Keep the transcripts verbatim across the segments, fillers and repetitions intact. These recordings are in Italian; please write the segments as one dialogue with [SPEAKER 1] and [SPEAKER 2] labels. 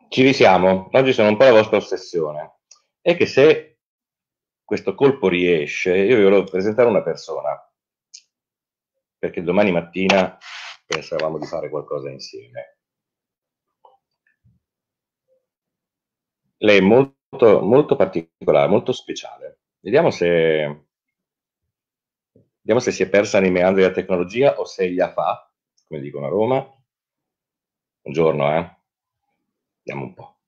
[SPEAKER 1] Ci risiamo. Oggi sono un po' la vostra ossessione. È che se questo colpo riesce, io vi volevo presentare una persona, perché domani mattina pensavamo di fare qualcosa insieme. Lei è molto, molto particolare, molto speciale. Vediamo se, vediamo se si è persa nei meandri della tecnologia o se gli fa, come dicono a Roma. Buongiorno, eh. Vediamo un po'.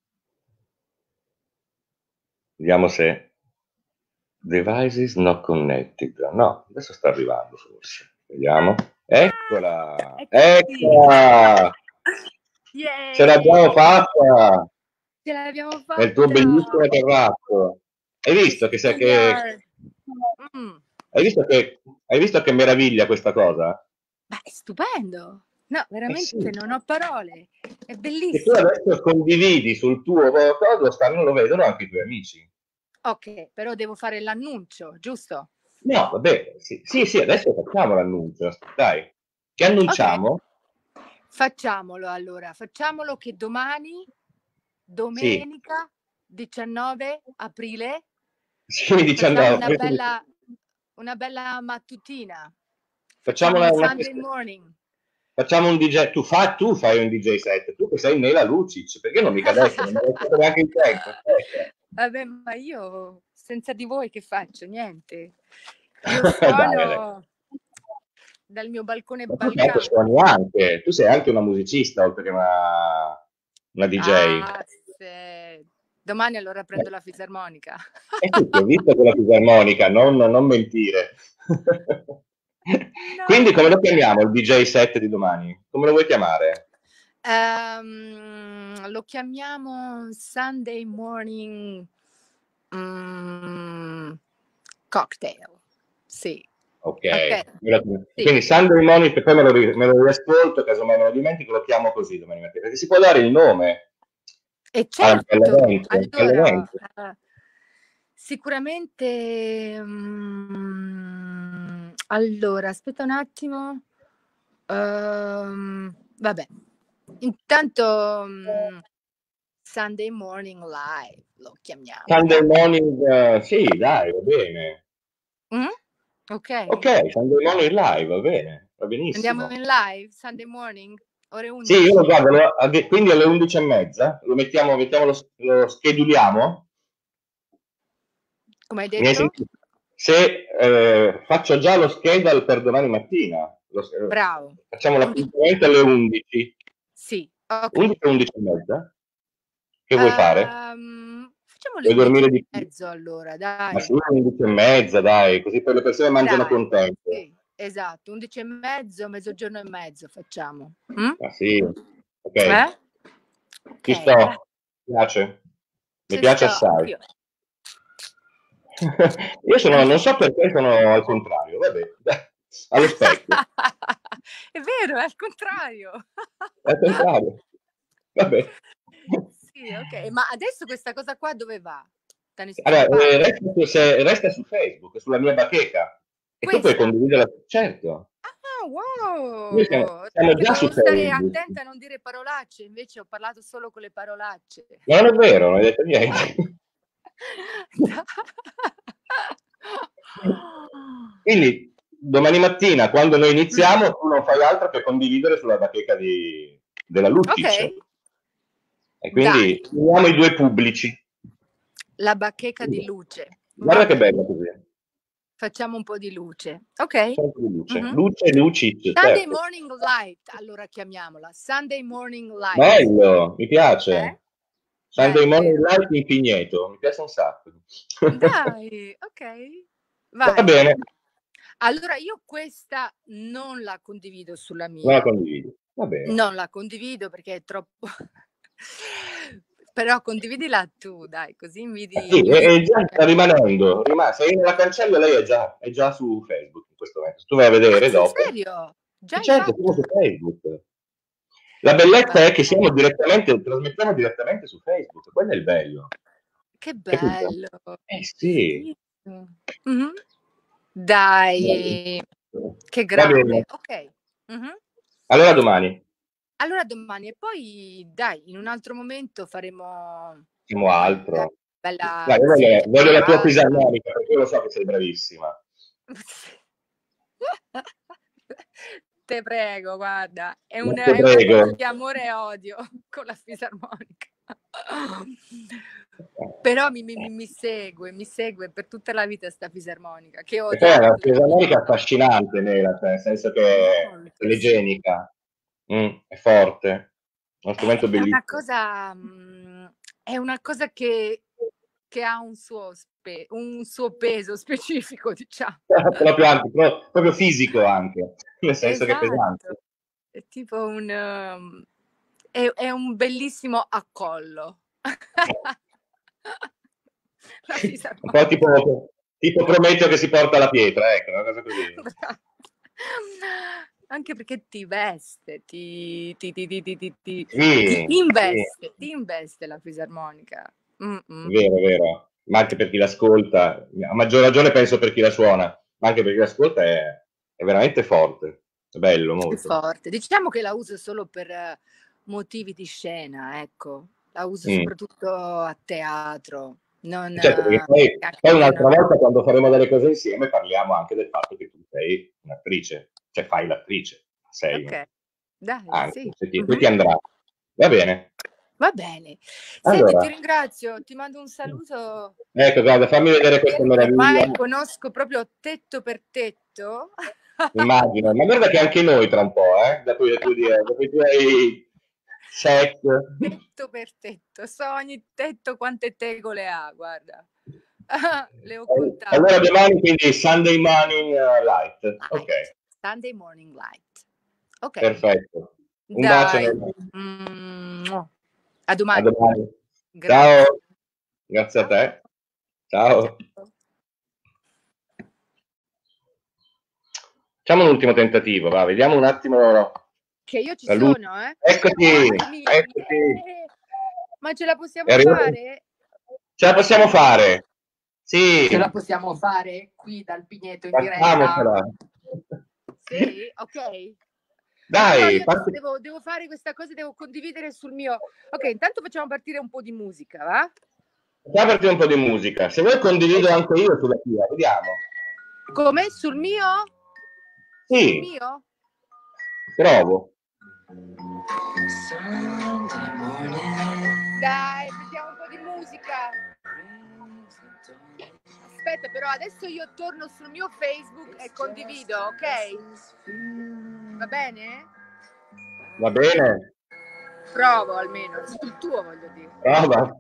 [SPEAKER 1] Vediamo se devices not connected. No, adesso sta arrivando forse. Vediamo. Eccola!
[SPEAKER 2] Eccoci!
[SPEAKER 1] Eccola! Ce l'abbiamo
[SPEAKER 2] Yay!
[SPEAKER 1] fatta!
[SPEAKER 2] Ce l'abbiamo
[SPEAKER 1] Nel tuo
[SPEAKER 2] fatta!
[SPEAKER 1] bellissimo terrazzo. Hai
[SPEAKER 2] My
[SPEAKER 1] visto che, sa- che
[SPEAKER 2] schoolyard! Mm.
[SPEAKER 1] hai visto che hai visto che meraviglia questa cosa?
[SPEAKER 2] Beh, è stupendo! No,
[SPEAKER 1] Eh
[SPEAKER 2] veramente
[SPEAKER 1] sì.
[SPEAKER 2] non ho parole. È
[SPEAKER 1] Che tu
[SPEAKER 2] bellissimo.
[SPEAKER 1] adesso condividi sul tuo coso, stanno, lo vedono anche i tuoi amici.
[SPEAKER 2] Ok, però devo fare l'annuncio, giusto?
[SPEAKER 1] No, vabbè, sì, sì, sì, adesso facciamo l'annuncio, dai. Che
[SPEAKER 2] Ok,
[SPEAKER 1] annunciamo?
[SPEAKER 2] facciamolo allora. Facciamolo che domani,
[SPEAKER 1] Sì,
[SPEAKER 2] domenica diciannove aprile,
[SPEAKER 1] sì, mi
[SPEAKER 2] facciamo
[SPEAKER 1] dicendo,
[SPEAKER 2] una bella, una bella mattutina.
[SPEAKER 1] facciamo
[SPEAKER 2] Facciamo
[SPEAKER 1] una,
[SPEAKER 2] un
[SPEAKER 1] una
[SPEAKER 2] Sunday
[SPEAKER 1] questione.
[SPEAKER 2] morning.
[SPEAKER 1] Facciamo un D J, tu, fa, tu fai un D J set, tu che sei Nela Lucic, perché non mica detto, non mi hai detto neanche il tempo, aspetta.
[SPEAKER 2] Vabbè, ma io senza di voi che faccio? Niente. Io
[SPEAKER 1] Dai, dai.
[SPEAKER 2] suono dal mio balcone
[SPEAKER 1] Ma tu certo
[SPEAKER 2] balcano.
[SPEAKER 1] suoni anche, tu sei anche una musicista oltre che una, una D J.
[SPEAKER 2] Ah, se... Domani allora prendo la fisarmonica.
[SPEAKER 1] E tu ti ho visto con la fisarmonica, non, non mentire. Quindi come
[SPEAKER 2] No.
[SPEAKER 1] lo chiamiamo il D J set di domani? Come lo vuoi chiamare?
[SPEAKER 2] Ehm, lo chiamiamo Sunday morning mm, cocktail. Sì.
[SPEAKER 1] Ok,
[SPEAKER 2] Ok. Sì.
[SPEAKER 1] quindi Sunday morning, che poi me lo, ri- me lo riascolto, casomai me lo dimentico, lo chiamo così domani mattina, perché si può dare il nome
[SPEAKER 2] E
[SPEAKER 1] al-
[SPEAKER 2] certo,
[SPEAKER 1] all'evento,
[SPEAKER 2] allora,
[SPEAKER 1] all'evento.
[SPEAKER 2] eh, sicuramente, mm, allora, aspetta un attimo. Ehm, vabbè, intanto mm, Sunday Morning Live lo chiamiamo,
[SPEAKER 1] Sunday
[SPEAKER 2] dai.
[SPEAKER 1] morning, eh, sì, dai, va bene.
[SPEAKER 2] Mm? Ok,
[SPEAKER 1] Ok, Sunday morning live, va bene, va
[SPEAKER 2] andiamo
[SPEAKER 1] benissimo.
[SPEAKER 2] in live, Sunday morning, ore
[SPEAKER 1] Sì, io lo
[SPEAKER 2] undici.
[SPEAKER 1] guardo, lo- a- quindi alle undici e mezza, lo mettiamo, mettiamo lo, lo scheduliamo.
[SPEAKER 2] Come hai
[SPEAKER 1] Mi hai
[SPEAKER 2] detto?
[SPEAKER 1] sentito? Se eh, faccio già lo schedule per domani mattina, lo- eh,
[SPEAKER 2] Bravo.
[SPEAKER 1] facciamo
[SPEAKER 2] undici.
[SPEAKER 1] l'appuntamento alle undici,
[SPEAKER 2] Sì, ok.
[SPEAKER 1] undici o undici e mezza, che vuoi fare?
[SPEAKER 2] Ehm, facciamo le
[SPEAKER 1] Vuoi
[SPEAKER 2] undici
[SPEAKER 1] dormire
[SPEAKER 2] e
[SPEAKER 1] di più?
[SPEAKER 2] mezzo allora,
[SPEAKER 1] Ma
[SPEAKER 2] dai.
[SPEAKER 1] sì, alle undici e mezza, dai, così poi le persone mangiano
[SPEAKER 2] Dai,
[SPEAKER 1] contente.
[SPEAKER 2] sì, esatto, undici e mezzo, mezzogiorno e mezzo facciamo. Mm?
[SPEAKER 1] Ma sì, ok,
[SPEAKER 2] Eh? Ok,
[SPEAKER 1] ci sto,
[SPEAKER 2] dai,
[SPEAKER 1] mi piace, mi
[SPEAKER 2] ci
[SPEAKER 1] piace
[SPEAKER 2] sto
[SPEAKER 1] assai.
[SPEAKER 2] anch'io.
[SPEAKER 1] Io sono, non
[SPEAKER 2] Anch'io.
[SPEAKER 1] so perché sono al contrario, vabbè, allo specchio,
[SPEAKER 2] È vero, è al contrario.
[SPEAKER 1] è al contrario, vabbè.
[SPEAKER 2] Sì, ok, ma adesso questa cosa qua dove va? Da nessuna
[SPEAKER 1] Allora, eh,
[SPEAKER 2] parte.
[SPEAKER 1] resta, su- se- resta su Facebook, sulla mia bacheca, e tu puoi
[SPEAKER 2] Questa.
[SPEAKER 1] condividerla, certo,
[SPEAKER 2] Ah,
[SPEAKER 1] noi siamo,
[SPEAKER 2] wow!
[SPEAKER 1] siamo
[SPEAKER 2] Che
[SPEAKER 1] già su
[SPEAKER 2] devo stare
[SPEAKER 1] Facebook,
[SPEAKER 2] attenta a non dire parolacce, invece ho parlato solo con le parolacce.
[SPEAKER 1] ma non è vero, non hai detto niente. Quindi domani mattina, quando noi
[SPEAKER 2] Mm.
[SPEAKER 1] iniziamo, tu non fai altro che condividere sulla bacheca di- della Lucic.
[SPEAKER 2] Ok,
[SPEAKER 1] E quindi
[SPEAKER 2] dai,
[SPEAKER 1] uniamo i due pubblici.
[SPEAKER 2] la bacheca di luce. Va
[SPEAKER 1] Guarda che
[SPEAKER 2] bene,
[SPEAKER 1] bella così.
[SPEAKER 2] facciamo un po' di luce. Ok.
[SPEAKER 1] C'è un po' di luce.
[SPEAKER 2] Mhm.
[SPEAKER 1] Luce, Lucic,
[SPEAKER 2] Sunday
[SPEAKER 1] certo.
[SPEAKER 2] morning light, allora chiamiamola. Sunday morning light.
[SPEAKER 1] Bello, mi
[SPEAKER 2] Eh?
[SPEAKER 1] piace. Sunday
[SPEAKER 2] Bello,
[SPEAKER 1] Morning
[SPEAKER 2] vero?
[SPEAKER 1] Light in Pigneto, mi piace un sacco.
[SPEAKER 2] Dai, ok.
[SPEAKER 1] Va
[SPEAKER 2] Vai.
[SPEAKER 1] bene,
[SPEAKER 2] Allora io questa non la condivido sulla
[SPEAKER 1] non la
[SPEAKER 2] mia.
[SPEAKER 1] condividi. Va bene.
[SPEAKER 2] Non la condivido perché è troppo però condividila tu dai, così
[SPEAKER 1] Eh sì,
[SPEAKER 2] invidi
[SPEAKER 1] e,
[SPEAKER 2] invidi
[SPEAKER 1] e già sta rimanendo, rimane, se io nella cancello lei è già, è già su Facebook in questo momento. Se tu vai a
[SPEAKER 2] ah,
[SPEAKER 1] vedere
[SPEAKER 2] sul
[SPEAKER 1] dopo,
[SPEAKER 2] serio?
[SPEAKER 1] e
[SPEAKER 2] Già hai
[SPEAKER 1] certo, siamo
[SPEAKER 2] fatto?
[SPEAKER 1] su Facebook. La bellezza è che
[SPEAKER 2] Madò,
[SPEAKER 1] siamo direttamente, trasmettiamo direttamente su Facebook, quello è il bello,
[SPEAKER 2] che
[SPEAKER 1] capito?
[SPEAKER 2] bello,
[SPEAKER 1] Eh sì,
[SPEAKER 2] bellissimo. Mh-mh.
[SPEAKER 1] bello.
[SPEAKER 2] Dai, che
[SPEAKER 1] Va bene,
[SPEAKER 2] grande. Okay. Mh-mh.
[SPEAKER 1] allora domani.
[SPEAKER 2] Allora domani, e poi dai, in un altro momento faremo
[SPEAKER 1] Facciamo altro.
[SPEAKER 2] bella
[SPEAKER 1] Dai, io voglio, voglio la tua
[SPEAKER 2] chiacchierata.
[SPEAKER 1] fisarmonica, perché io lo so che sei bravissima.
[SPEAKER 2] Te prego, guarda, è,
[SPEAKER 1] Ma
[SPEAKER 2] un,
[SPEAKER 1] te
[SPEAKER 2] è una
[SPEAKER 1] prego.
[SPEAKER 2] cosa di amore e odio con la fisarmonica. Però mi, mi, mi segue, mi segue per tutta la vita sta fisarmonica, che
[SPEAKER 1] E
[SPEAKER 2] odio.
[SPEAKER 1] poi è una fisarmonica affascinante, Nela, cioè, nel senso che è
[SPEAKER 2] Molto,
[SPEAKER 1] telegenica, mm, è forte, uno strumento
[SPEAKER 2] È una
[SPEAKER 1] bellissimo.
[SPEAKER 2] cosa, mm, è una cosa che, che ha un suo, spe- un suo peso specifico, diciamo.
[SPEAKER 1] proprio, anche, pro- proprio fisico anche, nel senso che è
[SPEAKER 2] Esatto,
[SPEAKER 1] pesante.
[SPEAKER 2] è tipo un, um, è, è un bellissimo accollo. La
[SPEAKER 1] Un
[SPEAKER 2] fisarmonica.
[SPEAKER 1] po' tipo, tipo Prometeo che si porta la pietra, ecco, una cosa così.
[SPEAKER 2] Anche perché ti veste, ti, ti, ti, ti, ti, ti, ti,
[SPEAKER 1] Sì,
[SPEAKER 2] ti investe,
[SPEAKER 1] sì.
[SPEAKER 2] ti investe la fisarmonica. Mm-mm.
[SPEAKER 1] Vero, vero, ma anche per chi l'ascolta, a maggior ragione penso per chi la suona, ma anche per chi l'ascolta è, è veramente forte, è bello
[SPEAKER 2] È
[SPEAKER 1] molto.
[SPEAKER 2] forte. Diciamo che la uso solo per eh, motivi di scena, ecco. La uso
[SPEAKER 1] Mm.
[SPEAKER 2] soprattutto a teatro. Non,
[SPEAKER 1] Certo, perché
[SPEAKER 2] eh,
[SPEAKER 1] poi,
[SPEAKER 2] anche
[SPEAKER 1] poi
[SPEAKER 2] perché
[SPEAKER 1] un'altra
[SPEAKER 2] non...
[SPEAKER 1] volta quando faremo delle cose insieme parliamo anche del fatto che tu sei un'attrice, cioè fai l'attrice, sei
[SPEAKER 2] Ok, dai,
[SPEAKER 1] anche,
[SPEAKER 2] sì.
[SPEAKER 1] se ti, se
[SPEAKER 2] Mhm.
[SPEAKER 1] ti andrà. Va bene.
[SPEAKER 2] Va bene. Senti,
[SPEAKER 1] Allora,
[SPEAKER 2] ti ringrazio, ti mando un saluto.
[SPEAKER 1] ecco, guarda, fammi vedere questa meraviglia.
[SPEAKER 2] Ormai conosco proprio tetto per tetto.
[SPEAKER 1] Immagino, ma guarda che anche noi tra un po', eh, dopo, dopo, dopo i tuoi set.
[SPEAKER 2] Tetto per tetto, so ogni tetto quante tegole ha, guarda. Le ho contate.
[SPEAKER 1] Allora domani quindi Sunday morning uh, light.
[SPEAKER 2] Light.
[SPEAKER 1] Ok,
[SPEAKER 2] Sunday morning light. Ok.
[SPEAKER 1] perfetto. Un bacio.
[SPEAKER 2] Dai.
[SPEAKER 1] Nel...
[SPEAKER 2] Mm, a
[SPEAKER 1] A
[SPEAKER 2] domani.
[SPEAKER 1] domani.
[SPEAKER 2] Grazie.
[SPEAKER 1] Ciao. Grazie a te. Ciao.
[SPEAKER 2] Ciao.
[SPEAKER 1] Facciamo un ultimo tentativo, va, vediamo un attimo.
[SPEAKER 2] Che io ci
[SPEAKER 1] la luce.
[SPEAKER 2] sono, eh.
[SPEAKER 1] Eccoti,
[SPEAKER 2] Eccomi.
[SPEAKER 1] eccoti.
[SPEAKER 2] Yeah. Ma ce la possiamo
[SPEAKER 1] È arrivato.
[SPEAKER 2] fare?
[SPEAKER 1] Ce la possiamo fare. Sì.
[SPEAKER 2] Ce la possiamo fare qui dal Pigneto in diretta?
[SPEAKER 1] Facciamocela.
[SPEAKER 2] Sì, ok.
[SPEAKER 1] Dai,
[SPEAKER 2] Però io
[SPEAKER 1] parti...
[SPEAKER 2] devo, devo fare questa cosa, devo condividere sul mio... Ok, intanto facciamo partire un po' di musica, va?
[SPEAKER 1] Facciamo partire un po' di musica. Se vuoi condivido anche io sulla tia, vediamo.
[SPEAKER 2] Come? Sul mio?
[SPEAKER 1] Sì.
[SPEAKER 2] Sul mio?
[SPEAKER 1] Provo.
[SPEAKER 2] Dai, mettiamo un po' di musica. Aspetta, però adesso io torno sul mio Facebook e condivido, ok? Va bene?
[SPEAKER 1] Va bene?
[SPEAKER 2] Provo almeno, sul tuo voglio dire.
[SPEAKER 1] Prova.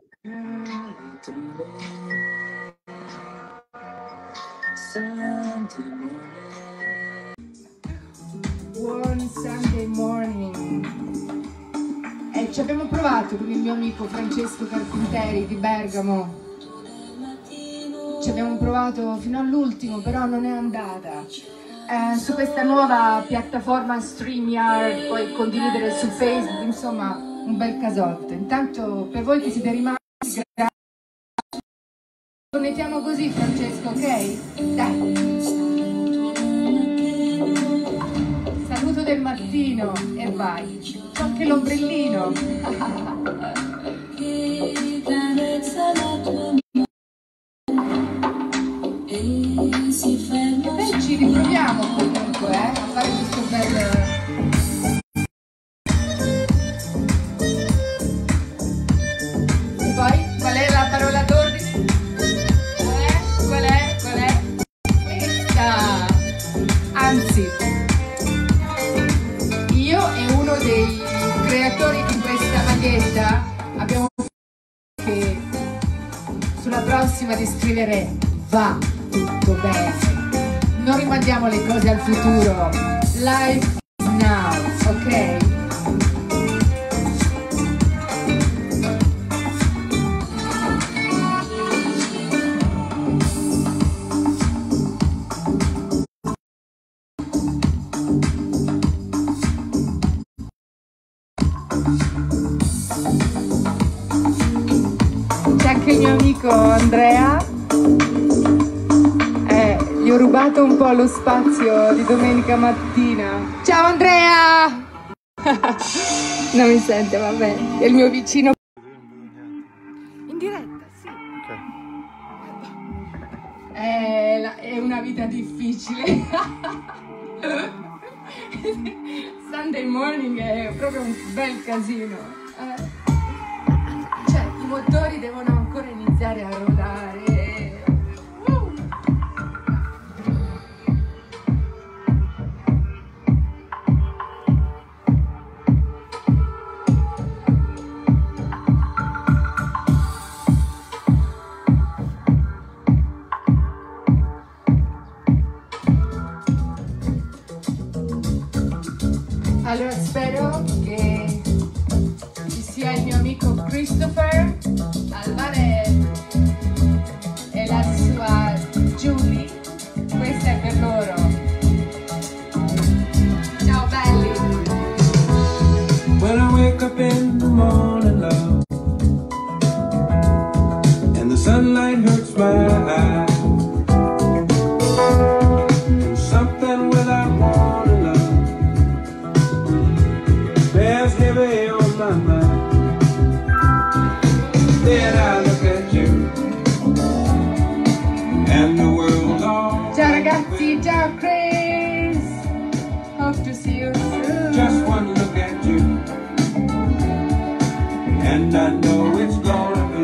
[SPEAKER 2] Buon Sunday morning. Eh, ci abbiamo provato con il mio amico Francesco Carpinteri di Bergamo. Ci abbiamo provato fino all'ultimo, però non è andata. Eh, su questa nuova piattaforma StreamYard, puoi condividere su Facebook, insomma, un bel casotto. Intanto, per voi che siete rimasti, grazie. Connettiamo così, Francesco, ok? Dai. Saluto del mattino e vai. C'ho anche l'ombrellino. E beh, ci riproviamo comunque, eh, a fare questo bel... E poi, qual è la parola d'ordine? Qual è? Qual è? Qual è? Questa! Anzi, io e uno dei creatori di questa maglietta abbiamo che sulla prossima di scrivere va tutto bene. Non rimandiamo le cose al futuro. Life is now, ok? C'è anche il mio amico Andrea. Eh, gli ho rubato un po' lo spazio di domenica mattina. Ciao Andrea! Non mi sente, vabbè. È il mio vicino. In diretta, sì. Ok. È, la, è una vita difficile. Sunday morning è proprio un bel casino. Eh. Cioè, i motori devono ancora iniziare a rodare. Uh. Allora spero che ci sia il mio amico Christopher al mare e la sua Julie. Questa è per loro. Ciao belli.
[SPEAKER 3] When I wake up in the morning, love, and the sunlight hurts my eyes, and something without warning, love, bears heavy on my mind. Then I look at you, and the world's all.
[SPEAKER 2] Ciao ragazzi, ciao Chris. Hope to see you soon.
[SPEAKER 3] Just one look at you, and I know it's gonna be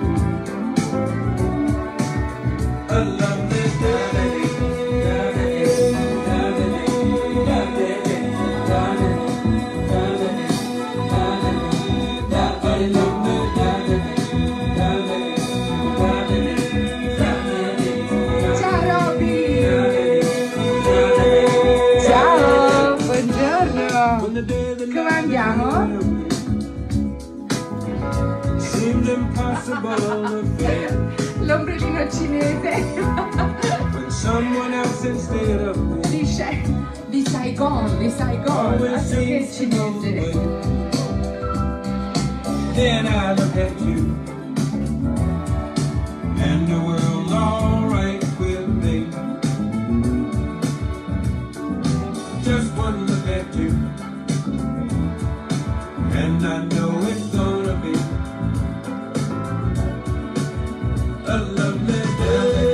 [SPEAKER 3] a lovely day.
[SPEAKER 2] Ciao Robby. Ciao, buongiorno. Come andiamo?
[SPEAKER 3] Seems impossible to fail
[SPEAKER 2] L'ombrellino cinese
[SPEAKER 3] when someone else instead of me
[SPEAKER 2] di, Sha- di Saigon, di Saigon,
[SPEAKER 3] always
[SPEAKER 2] altro che
[SPEAKER 3] seems to know the
[SPEAKER 2] cinese.
[SPEAKER 3] way. Then I look at you, and the world's alright with me. Just one look at you, and I know it's gonna be a lovely day.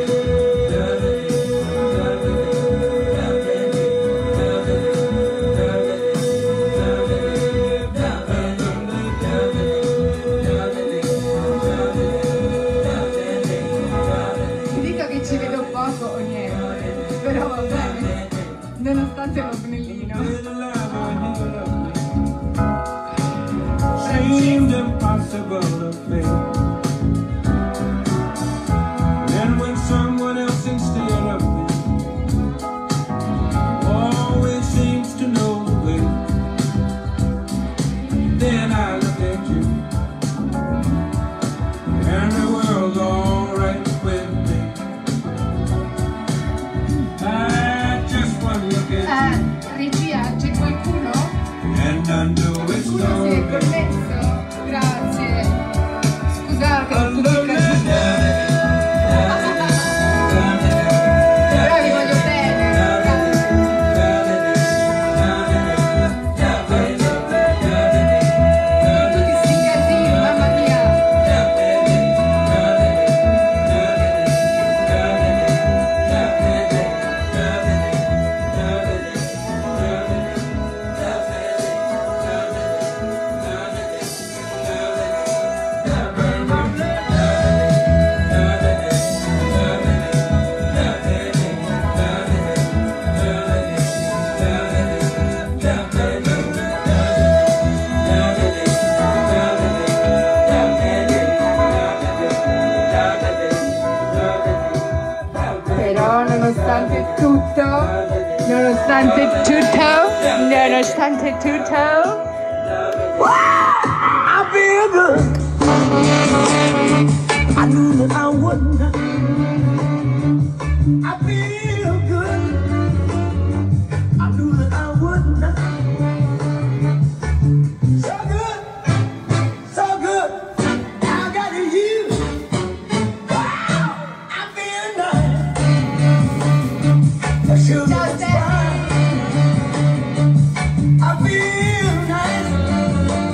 [SPEAKER 2] Ti dico che ci vedo poco o niente, però va bene, nonostante l'ombrellino.
[SPEAKER 3] Seemed impossible to fail. And when someone else instead of me always seems to know the way, then I look at you, and the world's alright with me. I just want to look at
[SPEAKER 2] Eh,
[SPEAKER 3] you,
[SPEAKER 2] regia, c'è qualcuno?
[SPEAKER 3] and I know it's
[SPEAKER 2] Qualcuno si è
[SPEAKER 3] gonna be
[SPEAKER 2] connesso? Grazie. Scusate,
[SPEAKER 3] a
[SPEAKER 2] non
[SPEAKER 3] lovely
[SPEAKER 2] dico
[SPEAKER 3] day.
[SPEAKER 2] però vi voglio bene. Tutti sti casini, mamma mia. Però nonostante tutto, nonostante tutto, nonostante tutto,
[SPEAKER 3] I feel good. I knew that I wouldn't. I feel good. I knew that I wouldn't. So good, so good. I got you. Wow, I feel nice. The sugar's
[SPEAKER 2] Ciao, Stefano.
[SPEAKER 3] fine. I feel nice.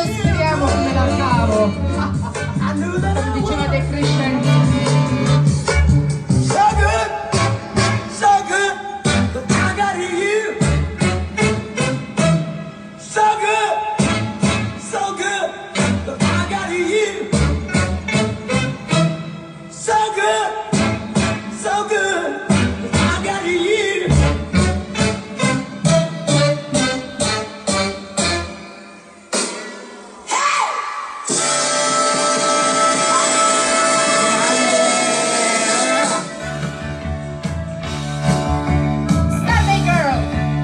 [SPEAKER 2] io speriamo che me la cavo. Come diceva De Crescenti.
[SPEAKER 3] So good, so good, but I got you. So good, so good, but I got you. So good, so good, but I got you.
[SPEAKER 2] Sunday girl.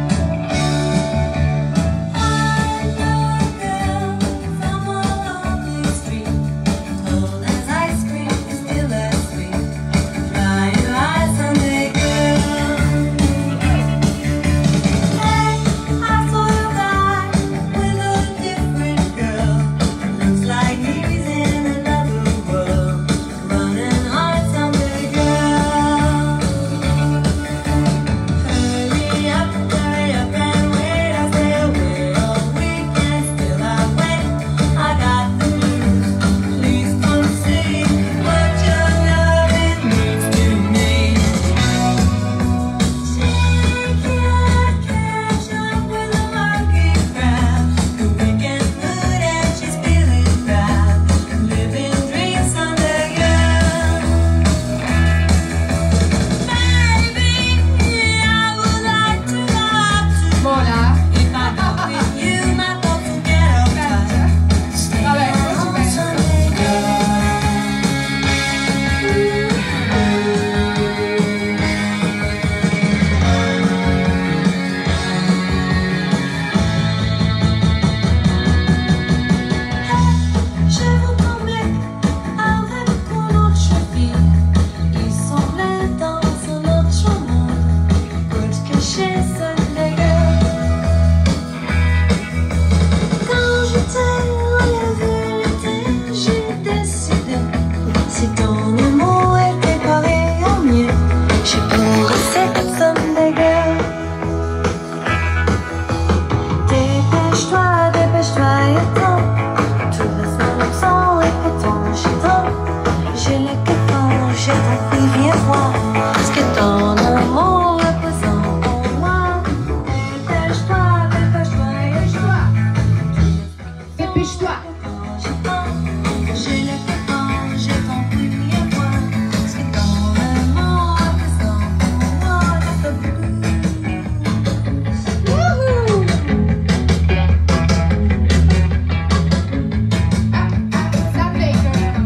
[SPEAKER 2] Vola. Vabbè, ci penso.
[SPEAKER 4] Je vous promets, avec mon autre fille, il semblait dans un autre monde, côte cachée, Sunday girl. Quand je t'ai enlevé, j'ai décidé, si ton amour était pareil au mien, je pourrais cette Sunday girl. Dépêche-toi, dépêche-toi et attends. Tout le sang est pétant, j'ai trop. J'ai le cœur, j'ai ton prix, viens voir ce que ton amour représente pour moi. Dépêche-toi, dépêche-toi et je vois.
[SPEAKER 2] Dépêche-toi.
[SPEAKER 4] J'ai le cœur, j'ai ton prix, viens voir ce que ton amour représente pour moi.
[SPEAKER 2] Woohoo! Sunday girl.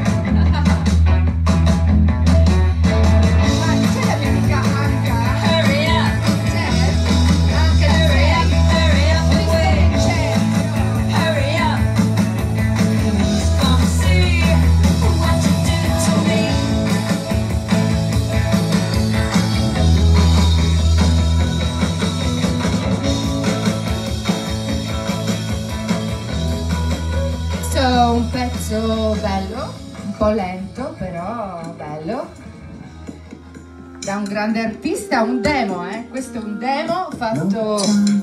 [SPEAKER 2] Ma c'è la mitica Anca?
[SPEAKER 4] Hurry up,
[SPEAKER 2] C'è? Anche
[SPEAKER 4] hurry up, hurry up,
[SPEAKER 2] C'è,
[SPEAKER 4] wait,
[SPEAKER 2] c'è.
[SPEAKER 4] hurry up. Come see what you did to me.
[SPEAKER 2] Questo è un pezzo bello, un po' lento, però bello. Da un grande artista, un demo, eh? Questo è un demo fatto.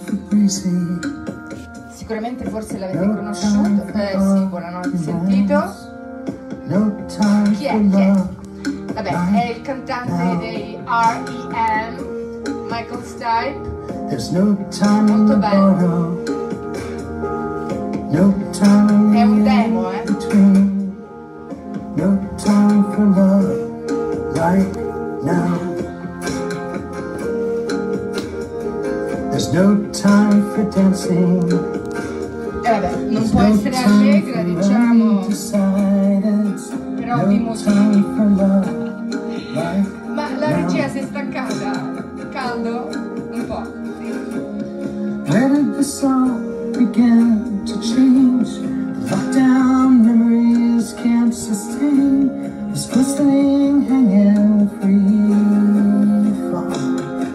[SPEAKER 2] Sicuramente forse l'avete conosciuto. Eh sì, buonanotte, sentito. Chi è? Chi è? Vabbè, è il cantante dei R E M, Michael Stipe.
[SPEAKER 3] Molto
[SPEAKER 2] bello.
[SPEAKER 3] È
[SPEAKER 2] un demo, eh.
[SPEAKER 3] No time for love like now. There's no time for dancing.
[SPEAKER 2] E vabbè, non può essere allegra, diciamo, però di motivi. Ma la regia si è staccata? Caldo? Un po', sì.
[SPEAKER 3] Where did the song begin to change? The lockdown memories can't sustain this glistening hanging free fall.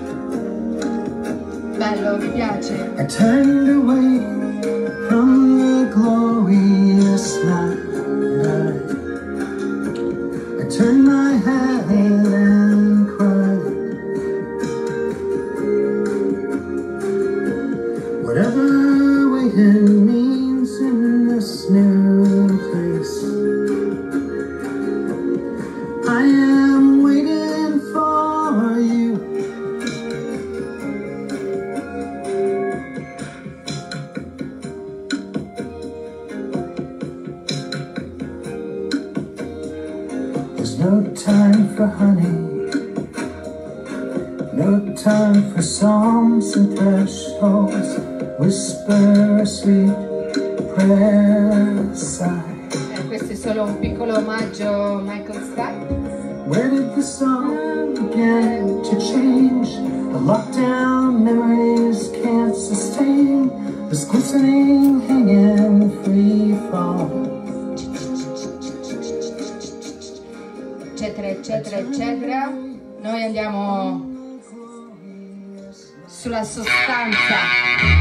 [SPEAKER 2] Bello, mi piace.
[SPEAKER 3] I turned away from the glorious night. I turned my head and cried. Whatever waiting means in no time for honey, no time for songs and thresholds. Whisper a sweet prayer sigh.
[SPEAKER 2] E questo è solo un piccolo omaggio a Michael Stipe.
[SPEAKER 3] Where did the song begin to change? The lockdown memories can't sustain this glistening, hanging free fall.
[SPEAKER 2] Eccetera, eccetera, eccetera. Noi andiamo sulla sostanza.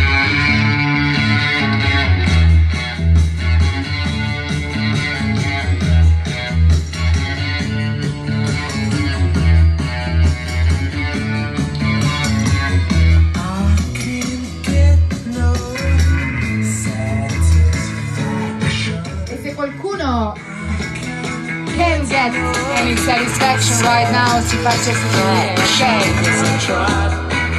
[SPEAKER 2] Qualcuno can get any satisfaction right now, si faccia sentire, ok?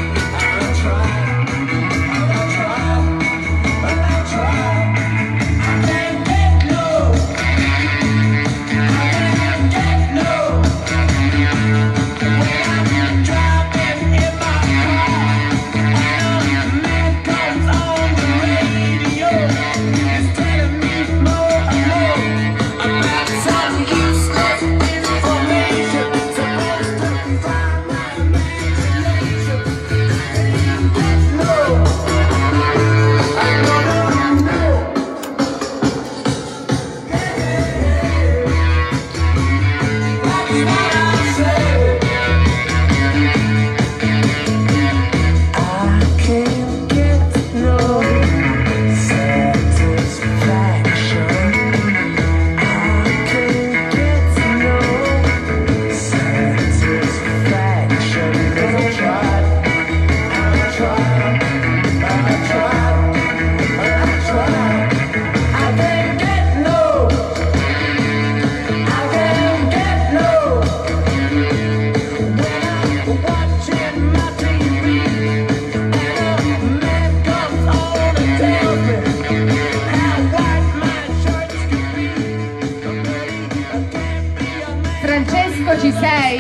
[SPEAKER 2] Francesco, ci sei?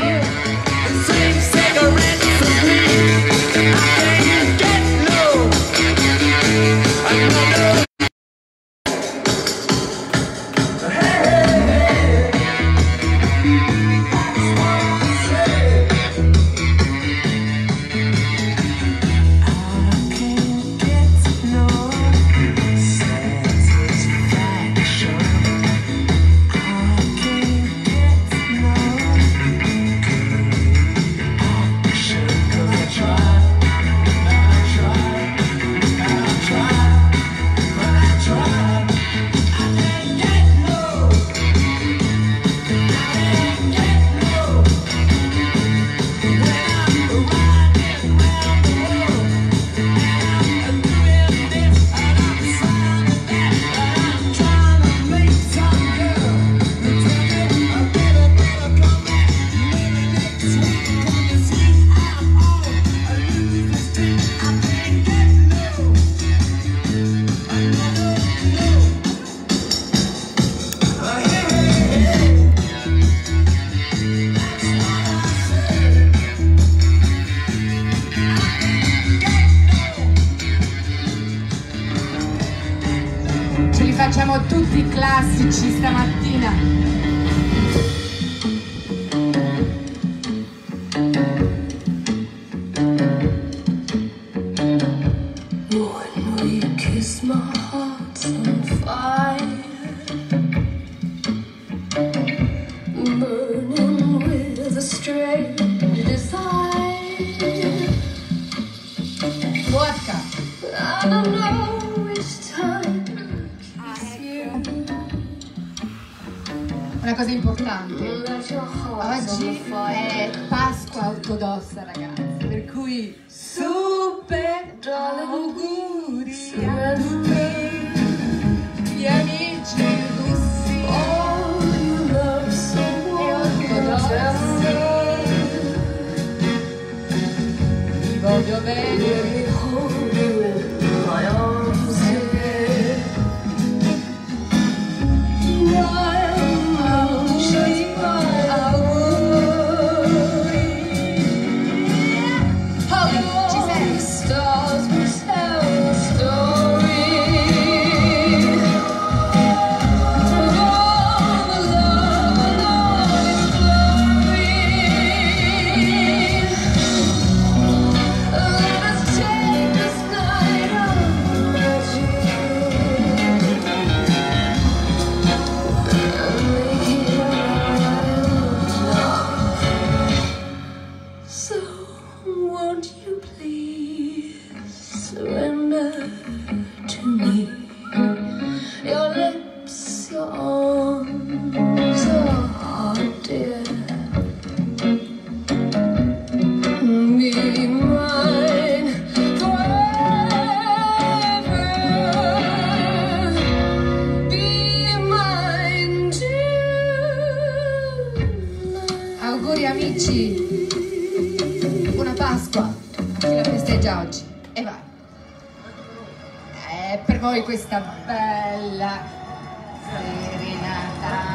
[SPEAKER 2] Facciamo tutti i classici stamattina.
[SPEAKER 4] When we kiss, my heart's on fire, burning with a strange desire.
[SPEAKER 2] Vodka.
[SPEAKER 4] I don't know which time.
[SPEAKER 2] Una cosa importante, oggi è Pasqua ortodossa, ragazzi, per cui super auguri a tutti gli amici russi e ortodossi. Vi voglio bene. I'll amici, buona Pasqua, chi la festeggia oggi? E vai. Eh, per voi questa bella serenata.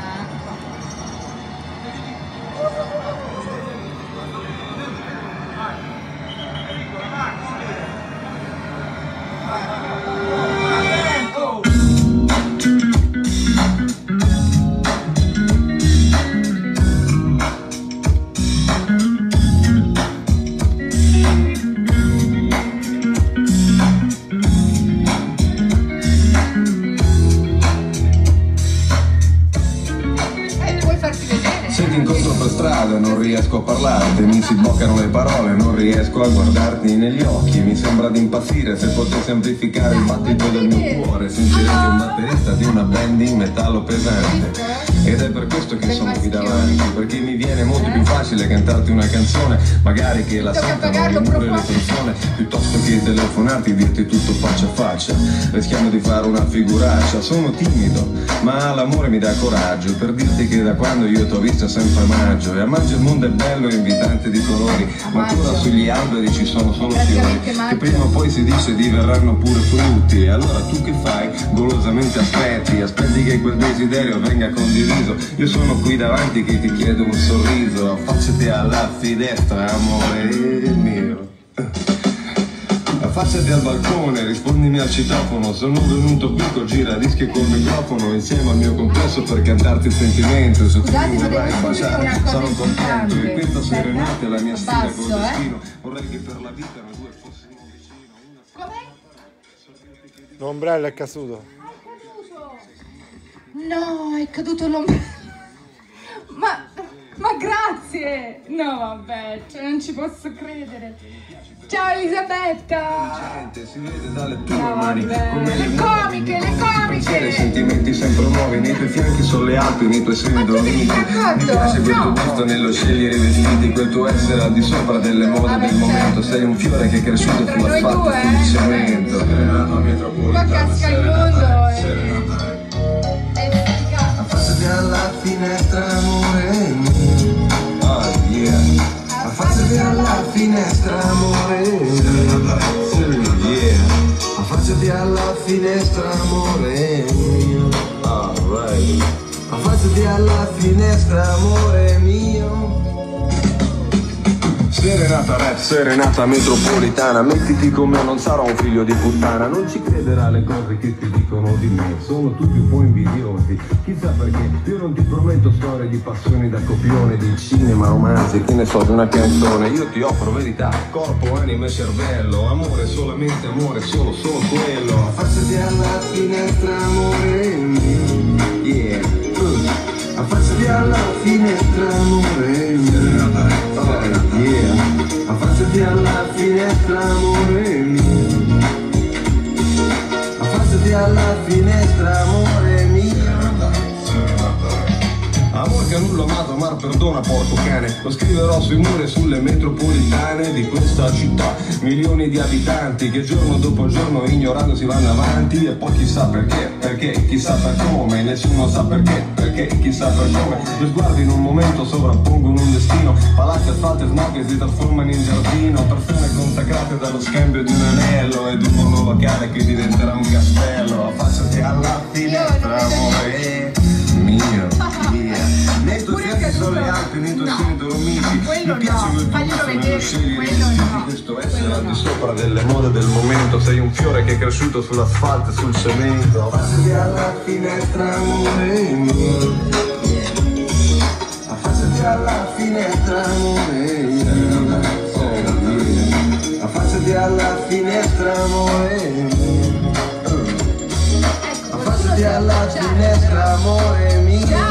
[SPEAKER 5] Non riesco a parlarti, mi si bloccano le parole, non riesco a guardarti negli occhi. Mi sembra di impazzire se potessi amplificare il battito del mio cuore. Sentirei che un batterista di una band in metallo pesante. Ed è per questo che sono qui davanti, perché mi viene molto più facile cantarti una canzone, magari che la sentano pure le persone, piuttosto che telefonarti e dirti tutto faccia a faccia. Rischiamo di fare una figuraccia. Sono timido, ma l'amore mi dà coraggio per dirti che da quando io t'ho vista è sempre maggio. E a maggio il mondo è bello e invitante di colori, ma ancora sugli alberi ci sono solo fiori, che prima o poi si dice diverranno pure frutti. E allora tu che fai? Golosamente aspetti, aspetti che quel desiderio venga condiviso. Io sono qui davanti che ti chiedo un sorriso, affacciati alla finestra, amore mio. Affacciati al balcone, rispondimi al citofono. Sono venuto qui col giradischi col microfono, insieme al mio complesso per cantarti il sentimento. Se tu mi vorrai baciare sarò contento. E questa serenata è la mia sfida col destino. Vorrei che per la vita noi due fossimo vicino.
[SPEAKER 6] L'ombrello è caduto.
[SPEAKER 2] No, è caduto l'ombrello. Ma, ma grazie. No, vabbè, cioè non ci posso credere. Ciao Elisabetta!
[SPEAKER 5] Si vede dalle tue
[SPEAKER 2] No,
[SPEAKER 5] mani come
[SPEAKER 2] le comiche, le comiche!
[SPEAKER 5] I sentimenti sempre nuovi, nei tuoi fianchi sono le Alpi, nei tuoi seni dormiti. Mi piace quel tuo gusto nello scegliere i vestiti, quel tuo essere al di sopra delle mode
[SPEAKER 2] Vabbè,
[SPEAKER 5] del momento. Sei un fiore che è cresciuto
[SPEAKER 2] Tra noi
[SPEAKER 5] sull'asfalto
[SPEAKER 2] due,
[SPEAKER 5] e sul
[SPEAKER 2] eh?
[SPEAKER 5] cemento.
[SPEAKER 2] Qua casca il mondo e...
[SPEAKER 5] Affacciati alla finestra, amore mio. Oh yeah. Affacciati alla finestra, amore mio. Yeah. Affacciati alla finestra, amore mio. Alright. Affacciati alla finestra, amore mio. Serenata rap, serenata metropolitana. Mettiti con me, non sarò un figlio di puttana. Non ci crederà le cose che ti dicono di me, sono tutti un po' invidiosi. Chissà perché, io non ti prometto storie di passioni da copione, di cinema, romanzi, che ne so, di una canzone. Io ti offro verità, corpo, anima e cervello. Amore, solamente amore, solo, solo quello. Affacciati alla finestra, amore mio. Yeah. Uh. Affacciati alla finestra, amore mio. Oh, yeah. Affacciati alla finestra, amore mio. Affacciati alla finestra, amore mio. Amor che a nulla amato, amar perdona, porco cane. Lo scriverò sui muri e sulle metropolitane di questa città. Milioni di abitanti che giorno dopo giorno ignorando si vanno avanti. E poi chissà perché, perché, chissà per come. Nessuno sa perché, perché, chissà per come. Due sguardi in un momento sovrappongono un destino. Palazzi, asfalti e smog che si trasformano in giardino. Persone consacrate dallo scambio di un anello ed un nuovo locale che diventerà un castello. Affacciati alla finestra, amore mio. Nei tuoi fianchi sono le Alpi, nei tuoi seni dormiti. Mi piace quel tuo gusto nello scegliere i vestiti. Questo essere al di sopra delle mode del momento. Sei un fiore che è cresciuto sull'asfalto e sul cemento. Affacciati alla finestra, amore mio. Affacciati alla finestra, amore mio. Affacciati alla finestra, amore mio. Affacciati alla finestra, amore mio.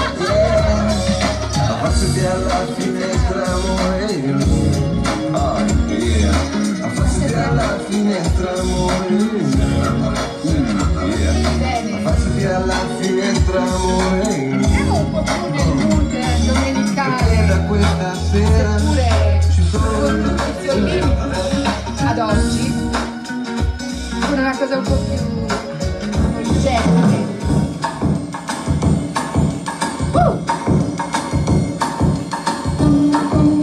[SPEAKER 5] Affacciati alla finestra, amore mio. Oh yeah. Affacciati alla finestra, amore mio. Yeah. Affacciati alla finestra, amore mio.
[SPEAKER 2] Siamo un po' più nel mood domenicale,
[SPEAKER 5] Da questa sera
[SPEAKER 2] seppure
[SPEAKER 5] ci sono
[SPEAKER 2] con tutti i limiti ad oggi, con una cosa un po' più urgente. Uh!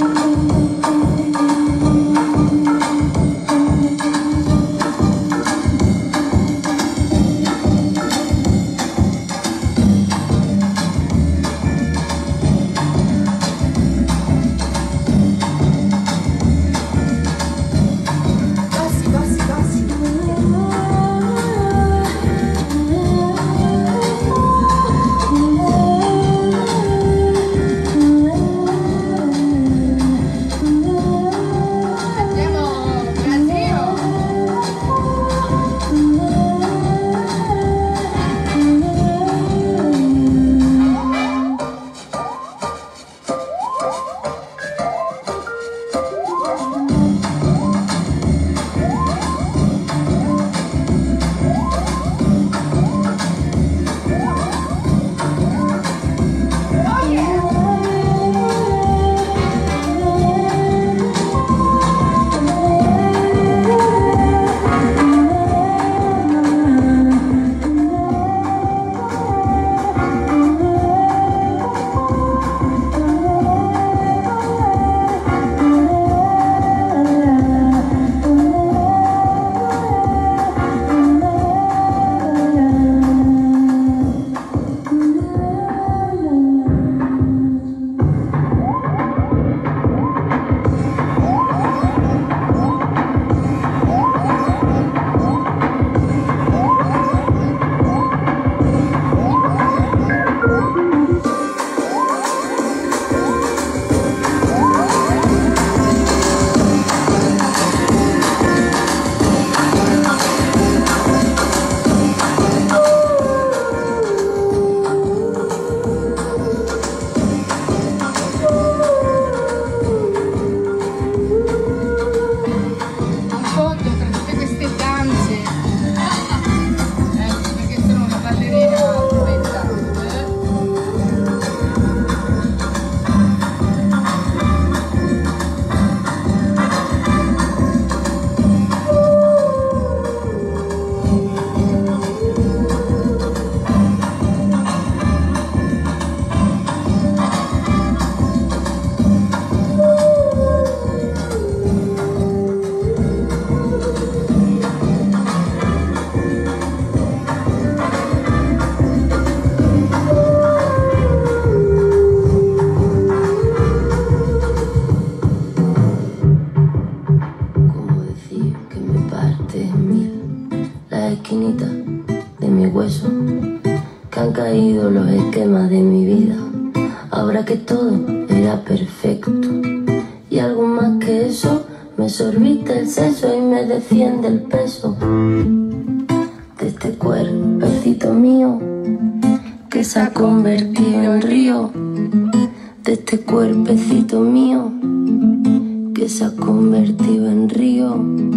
[SPEAKER 4] que han caído los esquemas de mi vida. Ahora que todo era perfecto y algo más que eso, me sorbita el seso y me desciende el peso de este cuerpecito mío que se ha convertido en río, de este cuerpecito mío que se ha convertido en río.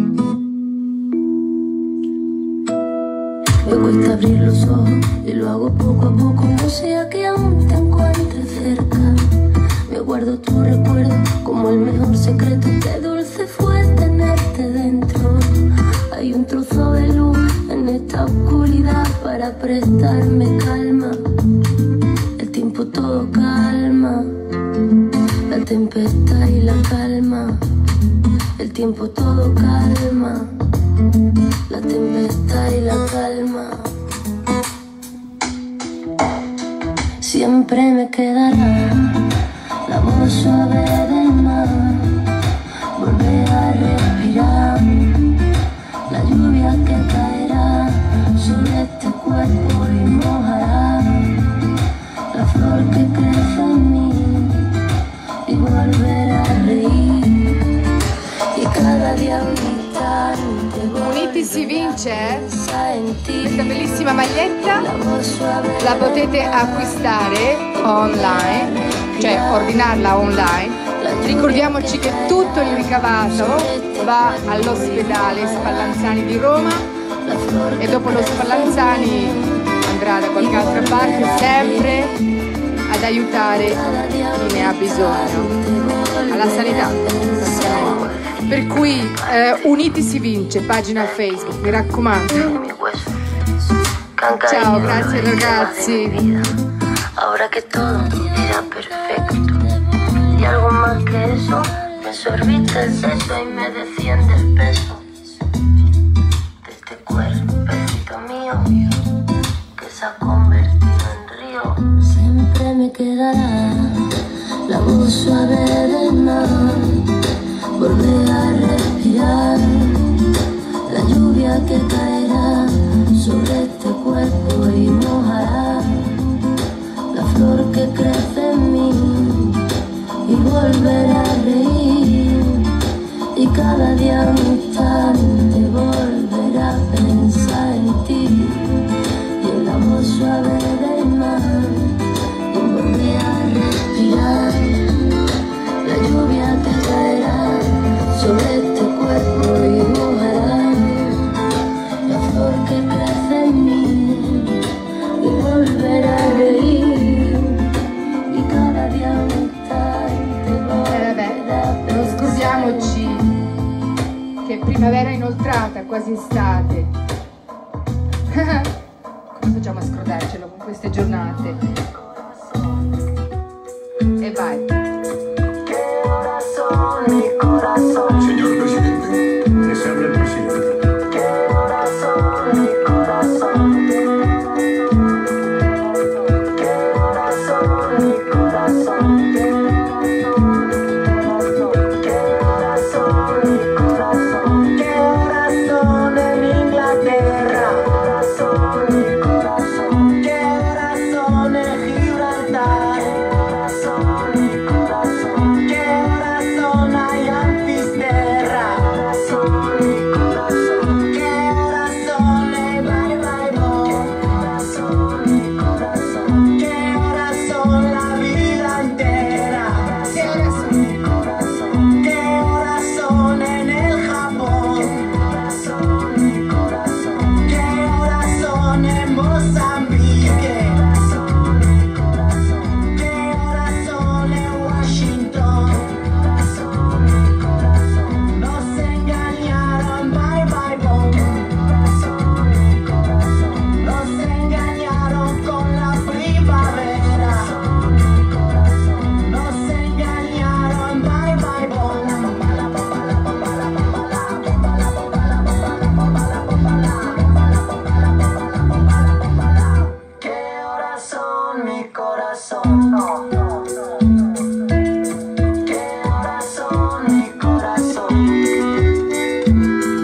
[SPEAKER 4] Me cuesta abrir los ojos y lo hago poco a poco, no sea que aún te encuentres cerca. Me guardo tu recuerdo como el mejor secreto, qué dulce fue tenerte dentro. Hay un trozo de luz en esta oscuridad para prestarme calma. El tiempo todo calma, la tempestad y la calma. El tiempo todo calma, la tempestad y la calma. Siempre me quedará la voz suave del mar, volver a respirar, la lluvia que caerá sobre este cuerpo y mojará la flor que crece en mí, y volver a reír, y cada día un instante.
[SPEAKER 2] Uniti si vince, eh? Questa bellissima maglietta la potete acquistare online, cioè ordinarla online. Ricordiamoci che tutto il ricavato va all'ospedale Spallanzani di Roma e dopo lo Spallanzani andrà da qualche altra parte, sempre ad aiutare chi ne ha bisogno, alla sanità. Per cui eh, Uniti si vince, pagina Facebook, mi raccomando. Ciao, grazie ragazzi.
[SPEAKER 4] Ahora que todo era perfecto y algo más que eso, me sorbita el seso y me desciende el peso de este cuerpecito mío que se ha convertido en río. Siempre me quedará la voz suave del mar, volver a respirar, la lluvia que caerá sobre este cuerpo y mojará la flor que crece en mí, y volver a reír, y cada día un instante volver a pensar en ti, y en la voz suave del mar, y volver a respirar, la lluvia que caerá sobre este cuerpo y mojará la flor que crece en mí, y volver a reír, y cada día un instante volver a
[SPEAKER 2] Non scordiamoci che primavera inoltrata, quasi estate. Come facciamo a scordarcelo con queste giornate? E vai.
[SPEAKER 5] Señor presidente, les habla el presidente.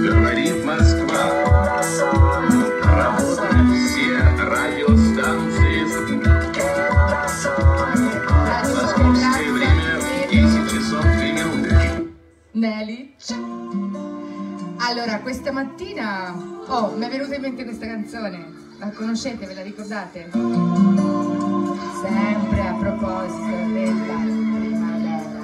[SPEAKER 5] Говорит Москва, работа, все радиостанции.
[SPEAKER 2] stamattina, oh, mi è venuta in mente questa canzone. La conoscete, ve la ricordate? Sempre a proposito della primavera.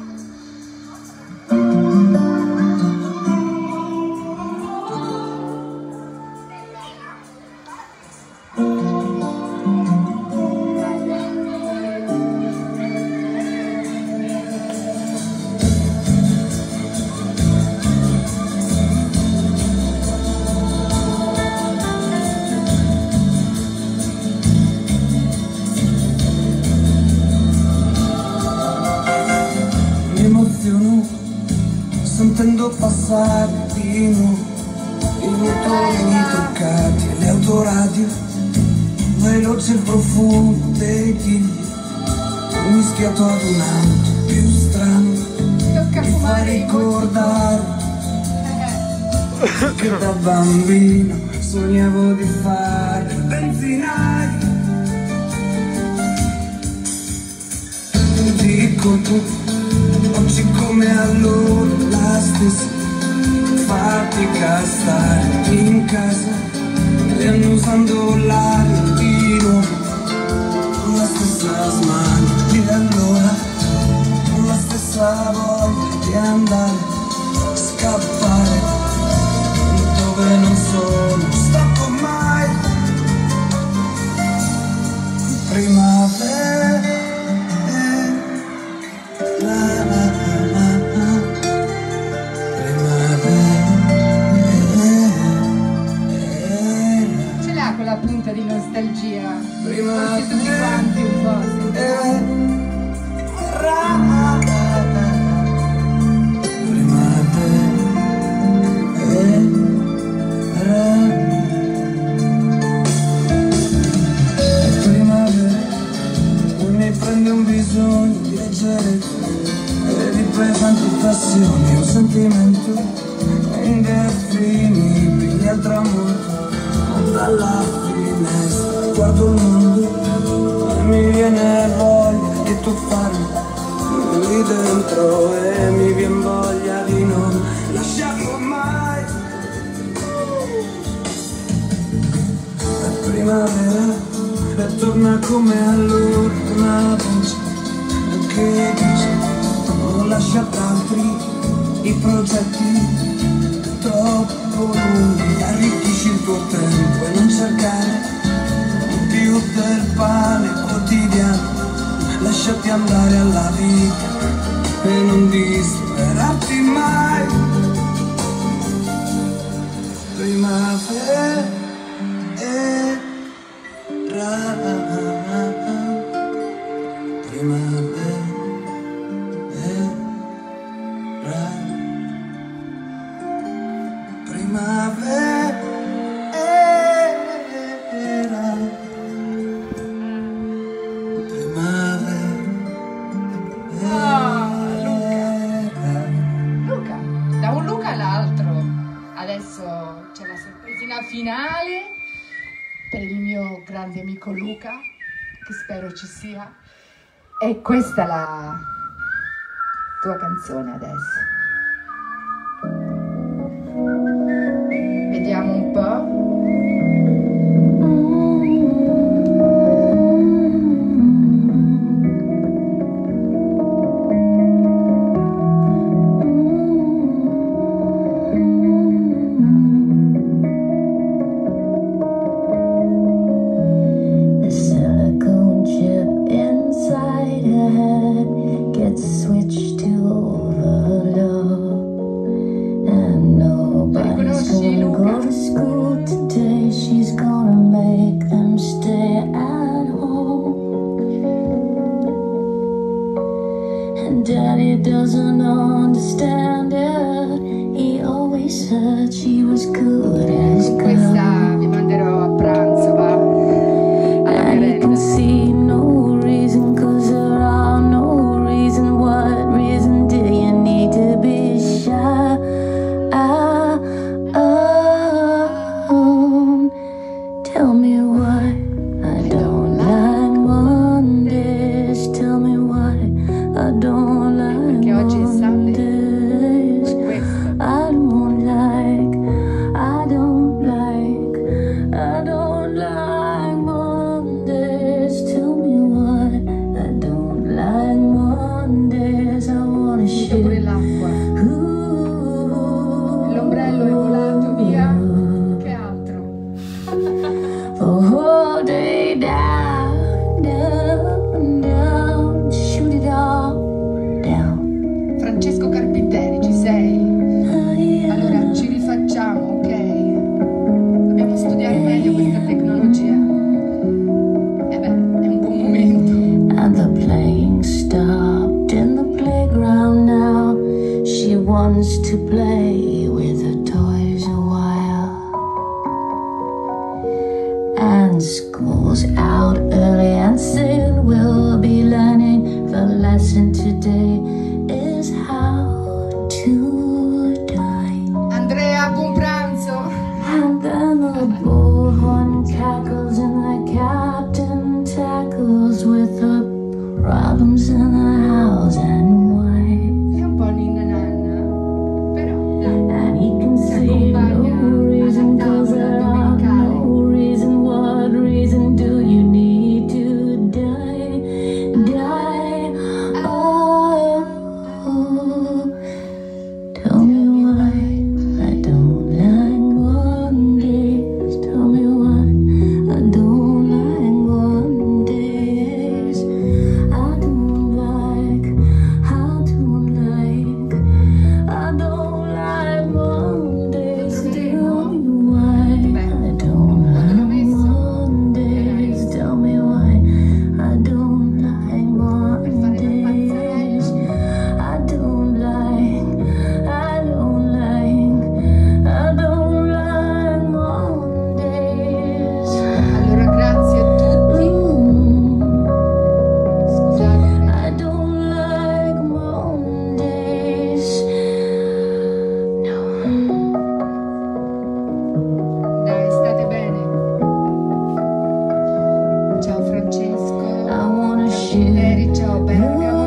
[SPEAKER 3] Sentendo passare di nuovo i motori toccati e le autoradio, veloce il profumo dei tigli, mischiato ad un altro più strano, mi fa ricordare che da bambino sognavo di fare il benzinaio. Dico tu, oggi come allora la stessa fatica a stare in casa e annusando l'aria di nuovo, la stessa smania di allora, la stessa voglia di andare, scappare dove non sono stato mai. Primavera, la la la la, primavera.
[SPEAKER 2] Ce l'ha quella punta di nostalgia, forse tutti quanti un po', sentiamo.
[SPEAKER 3] Prende un bisogno di leggerezza e di pesanti passioni, un sentimento indefinibile al tramonto. Dalla finestra guardo il mondo e mi viene voglia di tuffarmi lì dentro e mi viene voglia di non lasciarlo mai. La primavera e torna come allora una voce che dice non lascia ad altri i progetti troppo lunghi, arricchisci il tuo tempo e non cercare più del pane quotidiano, lasciati andare alla vita e non disperarti mai. Primavera
[SPEAKER 2] finale per il mio grande amico Luca, che spero ci sia, e questa è la tua canzone adesso. Vediamo un po'.
[SPEAKER 4] Daddy doesn't understand it. He always said she was good as gold.
[SPEAKER 2] Questa vi manderò a pranzo, va? Alla
[SPEAKER 4] And you can see no reason, cause there are no reason. What reason do you need to be shy? Ah, oh, tell me why I don't like Mondays. Tell me why I don't.
[SPEAKER 2] Perché oggi è Sunday.
[SPEAKER 4] I don't like wants to play with her toys a while. And school's out early and soon we'll be learning. The lesson today is how to die.
[SPEAKER 2] Andrea, buon pranzo.
[SPEAKER 4] And then the bullhorn cackles and the captain tackles with the problems in the house and wife.
[SPEAKER 2] È un po' ninna nanna, però dai.
[SPEAKER 4] And he can
[SPEAKER 2] Si
[SPEAKER 4] see
[SPEAKER 2] accompagna
[SPEAKER 4] no reason,
[SPEAKER 2] alla
[SPEAKER 4] cause
[SPEAKER 2] tavola
[SPEAKER 4] there are
[SPEAKER 2] domenicale.
[SPEAKER 4] no reason. What reason do you need to die? Die. Oh, oh. Tell me why I don't like Mondays. Tell me why I don't like Mondays. I don't like, I don't like, I don't like Mondays. Tell me why I don't like Mondays. Tell me why I don't like Mondays. I don't like, I don't like, I don't like Mondays.
[SPEAKER 2] Allora, grazie a tutti.
[SPEAKER 4] Mm.
[SPEAKER 2] Scusate.
[SPEAKER 4] I don't like Mondays. No.
[SPEAKER 2] Dai, state bene. Ciao Francesco.
[SPEAKER 4] I wanna
[SPEAKER 2] Carpinteri,
[SPEAKER 4] shoot
[SPEAKER 2] ciao Bergamo.